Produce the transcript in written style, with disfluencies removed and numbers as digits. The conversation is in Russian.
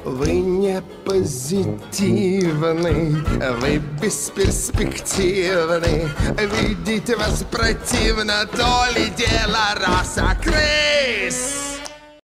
Вы не позитивный, вы бесперспективный. Видеть вас противно, то ли дело раса.